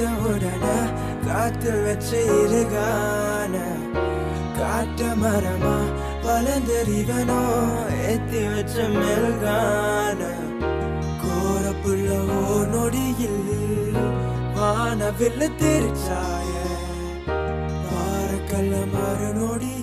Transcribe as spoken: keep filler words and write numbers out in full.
உடனே காத்து வச்ச இருகான காட்ட மரமா வளர்ந்தறிவனோ ஏத்தி வச்ச மெல்கான கோரப்புள்ள ஓர் நொடியில் வானவில் திருச்சாய பாரக்கல்ல மறு நொடி